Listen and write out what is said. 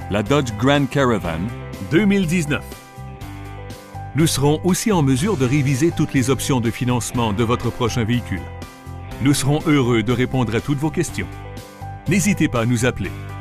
la Dodge Grand Caravan 2019. Nous serons aussi en mesure de réviser toutes les options de financement de votre prochain véhicule. Nous serons heureux de répondre à toutes vos questions. N'hésitez pas à nous appeler.